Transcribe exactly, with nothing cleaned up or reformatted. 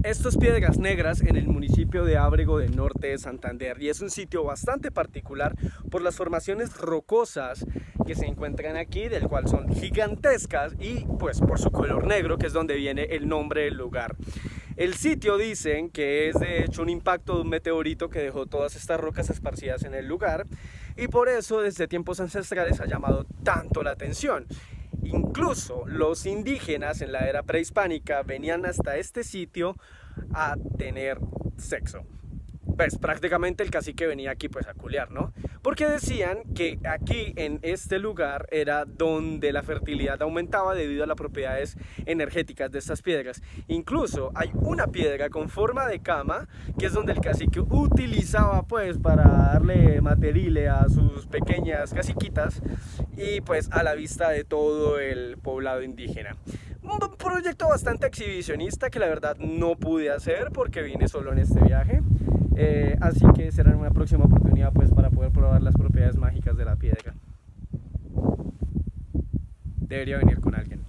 Esto es Piedras Negras en el municipio de Ábrego del Norte de Santander y es un sitio bastante particular por las formaciones rocosas que se encuentran aquí, del cual son gigantescas y pues por su color negro, que es donde viene el nombre del lugar. El sitio dicen que es de hecho un impacto de un meteorito que dejó todas estas rocas esparcidas en el lugar y por eso desde tiempos ancestrales ha llamado tanto la atención. Incluso los indígenas en la era prehispánica venían hasta este sitio a tener sexo. Pues prácticamente el cacique venía aquí pues a culiar, ¿no? Porque decían que aquí en este lugar era donde la fertilidad aumentaba debido a las propiedades energéticas de estas piedras. Incluso hay una piedra con forma de cama que es donde el cacique utilizaba pues para darle materile a sus pequeñas caciquitas y pues a la vista de todo el poblado indígena. Un proyecto bastante exhibicionista que la verdad no pude hacer porque vine solo en este viaje. Eh, así que será una próxima oportunidad pues para poder probar las propiedades mágicas de la piedra. Debería venir con alguien.